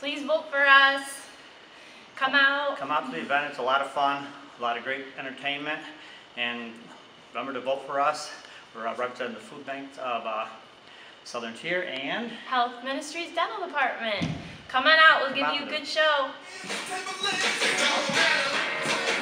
Please vote for us. Come out. Come out to the event. It's a lot of fun, a lot of great entertainment, and remember to vote for us. We're representing the food banks of Southern Tier and Health Ministries Dental Department. Come on out. We'll give you a good show.